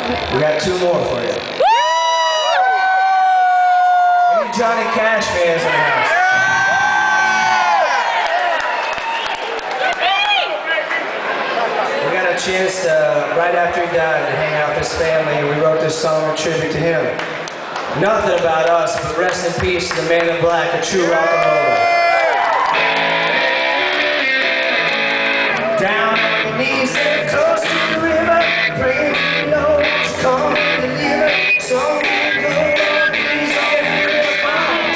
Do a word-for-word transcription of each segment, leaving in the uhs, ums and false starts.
We got two more for you. Any Johnny Cash fans in the house? We got a chance to, right after he died, to hang out with his family, and we wrote this song in tribute to him. Nothing about us, but rest in peace to the man in black, a true rock and roller. Down on your knees and close to the river, praying you know you come and deliver. So you go on, please don't feel fine.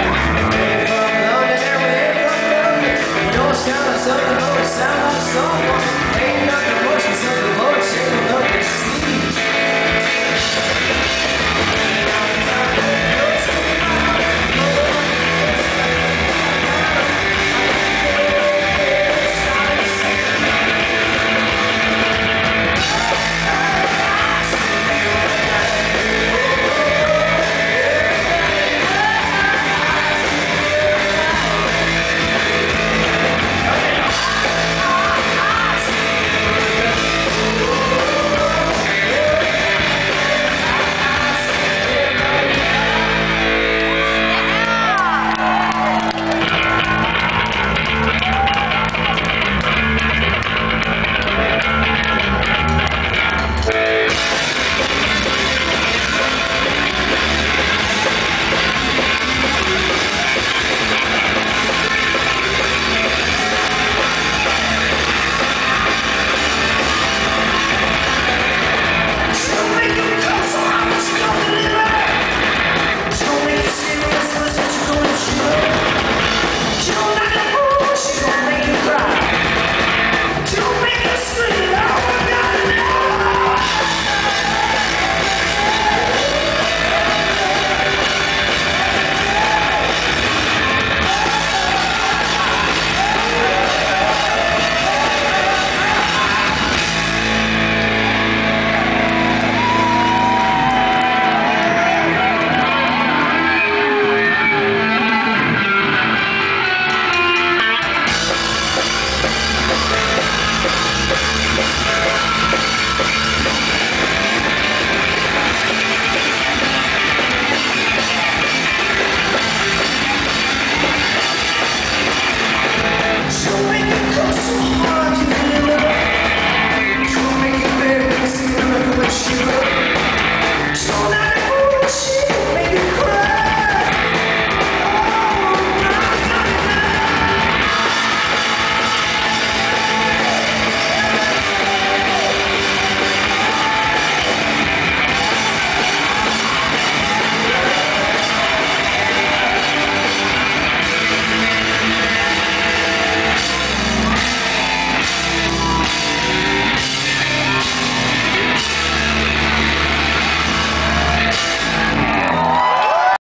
Sound like someone